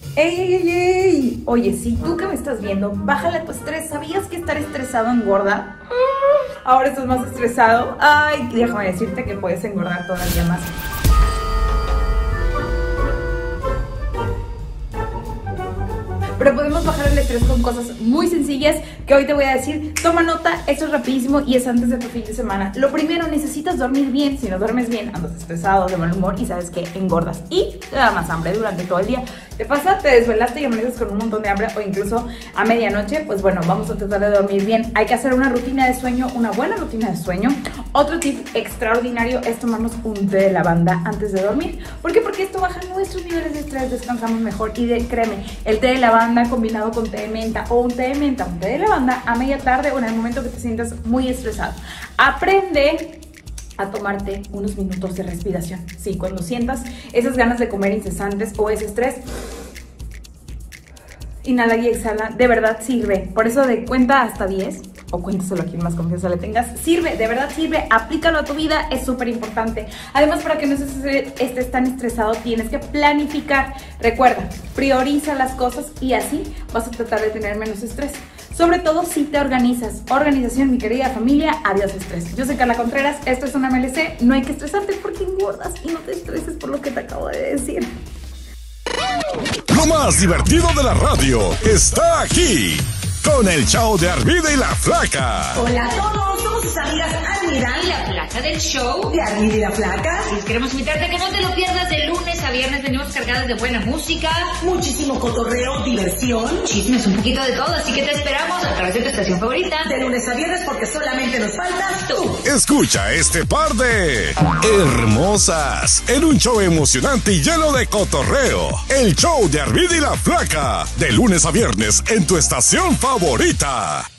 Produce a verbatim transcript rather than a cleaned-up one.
¡Ey, ey, ey, ey! Oye, si tú que me estás viendo, bájale tu estrés. ¿Sabías que estar estresado engorda? Ahora estás más estresado. Ay, déjame decirte que puedes engordar todavía más. Pero podemos bajar el estrés con cosas muy sencillas que hoy te voy a decir. Toma nota, esto es rapidísimo y es antes de tu fin de semana. Lo primero, necesitas dormir bien. Si no duermes bien, andas estresado, de mal humor y sabes que engordas y te da más hambre durante todo el día. ¿Te pasa? Te desvelaste y amaneces con un montón de hambre o incluso a medianoche. Pues bueno, vamos a tratar de dormir bien. Hay que hacer una rutina de sueño, una buena rutina de sueño. Otro tip extraordinario es tomarnos un té de lavanda antes de dormir. ¿Por qué? Porque esto baja nuestros niveles de estrés, descansamos mejor y de, créeme, el té de lavanda combinado con té de menta o un té de menta, un té de lavanda a media tarde o en el momento que te sientas muy estresado. Aprende a tomarte unos minutos de respiración. Sí, cuando sientas esas ganas de comer incesantes o ese estrés, inhala y exhala, de verdad sirve. Por eso de cuenta hasta diez o cuéntaselo a quien más confianza le tengas, sirve, de verdad sirve, aplícalo a tu vida, es súper importante. Además, para que no estés tan estresado, tienes que planificar. Recuerda, prioriza las cosas y así vas a tratar de tener menos estrés. Sobre todo si te organizas. Organización, mi querida familia, adiós estrés. Yo soy Carla Contreras, esto es una M L C, no hay que estresarte porque engordas y no te estreses por lo que te acabo de decir. Lo más divertido de la radio está aquí, con el show de Armida y la Flaca. Hola a todos, somos sus amigas Armida y la Flaca del show de Armida y la Flaca. Les queremos invitarte a que no te lo pierdas de lunes a viernes. Venimos cargadas de buena música, muchísimo cotorreo, diversión, chismes, un poquito de todo. Así que te esperamos a través de tu estación favorita de lunes a viernes porque solamente nos faltas tú. Escucha este par de hermosas en un show emocionante y lleno de cotorreo. El show de Armida y la Flaca, de lunes a viernes en tu estación favorita.